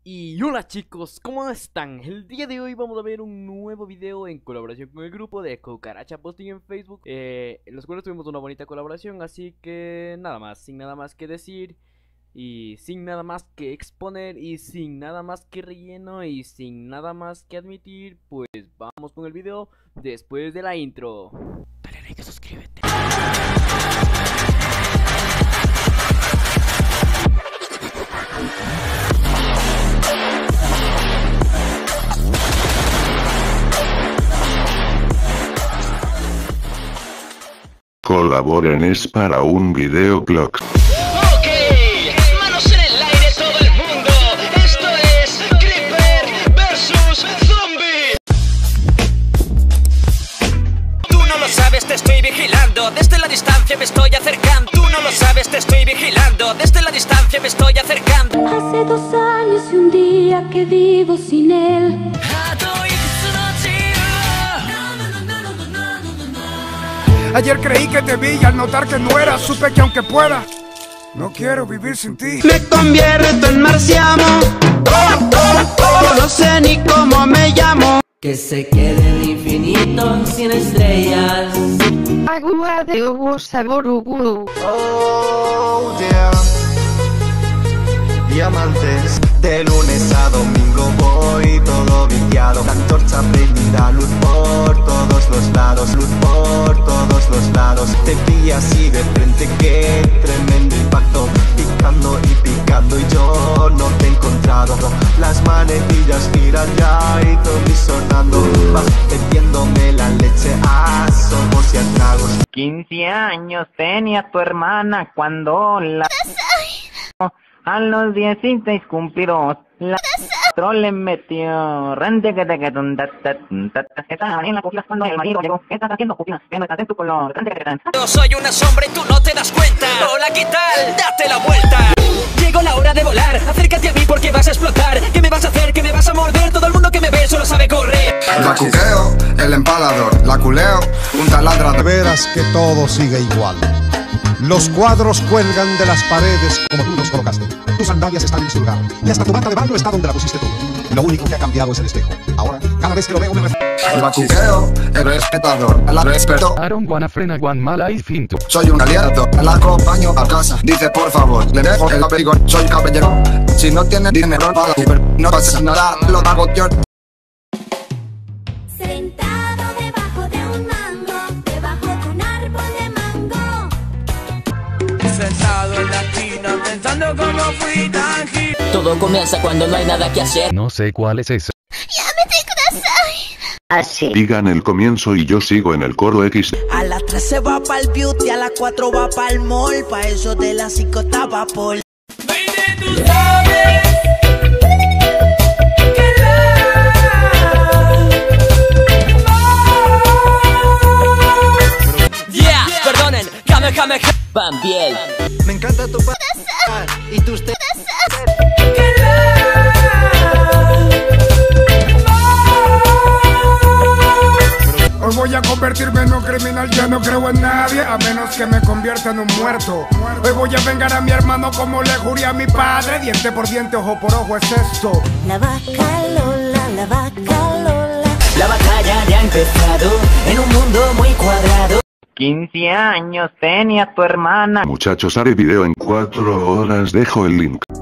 Y hola chicos, ¿cómo están? El día de hoy vamos a ver un nuevo video en colaboración con el grupo de Cucaracha Posting en Facebook, en los cuales tuvimos una bonita colaboración, así que nada más, sin nada más que decir y sin nada más que exponer y sin nada más que relleno y sin nada más que admitir, pues vamos con el video después de la intro. Dale like y suscríbete. Colaboren es para un videoclub. Ok, manos en el aire todo el mundo. Esto es Creeper versus Zombie. Tú no lo sabes, te estoy vigilando. Desde la distancia me estoy acercando. Tú no lo sabes, te estoy vigilando. Desde la distancia me estoy acercando. Hace 2 años y un día que vivo sin él. Ayer creí que te vi y al notar que no era, supe que aunque pueda, no quiero vivir sin ti. Me convierto en marciano. No sé ni cómo me llamo. Que se quede el infinito sin estrellas. Agua de Hugo sabor Hugo. Oh, yeah. Diamantes. De lunes a domingo voy todo viciado. La antorcha prendida, luz por todos los lados. Luz por todos los lados. Te vi así de frente, qué tremendo impacto. Picando y picando y yo no te he encontrado. Las manecillas giran ya y todo sonando. Vas metiéndome la leche a sorbos y a tragos. 15 años tenía tu hermana cuando la... A los 16 cumplidos, la le metió rente que te que estás abriendo pupilas cuando el marido llegó. Estás haciendo pupilas, que no estás en tu color. Yo soy una sombra y tú no te das cuenta. Hola, ¿qué tal? Date la vuelta. Llegó la hora de volar. Acércate a mí porque vas a explotar. ¿Qué me vas a hacer? ¿Qué me vas a morder? Todo el mundo que me ve solo sabe correr. El bacuqueo, el empalador, la culeo, un taladrador. Verás que todo sigue igual. Los cuadros cuelgan de las paredes como tú los colocaste. Tus sandalias están en su lugar. Y hasta tu bata de baño está donde la pusiste tú. Lo único que ha cambiado es el espejo. Ahora, cada vez que lo veo me El bacuqueo, el respetador, la respeto. I don't wanna frena one mala y finto. Soy un aliado, la acompaño a casa. Dice por favor, le dejo el abrigo. Soy caballero, si no tiene dinero para Uber, no pasa nada, lo hago yo. Sentado debajo de un mango, debajo de un árbol de mango. Sentado en la esquina pensando cómo fui tan gil. Todo comienza cuando no hay nada que hacer. No sé cuál es esa. Así. Digan el comienzo y yo sigo en el coro X. A las 3 se va pa'l beauty, a las 4 va pa'l mall. Pa' eso de las 5 estaba por. Yeah, perdonen, Kamehameha. Van bien. Me encanta tu y tus te... Hoy voy a convertirme en un criminal, ya no creo en nadie, a menos que me convierta en un muerto. Hoy voy a vengar a mi hermano como le juré a mi padre, diente por diente, ojo por ojo es esto. La vaca Lola, la vaca Lola. La batalla ya ha empezado en un mundo muy cuadrado. 15 años tenía tu hermana. Muchachos, haré video en 4 horas, dejo el link.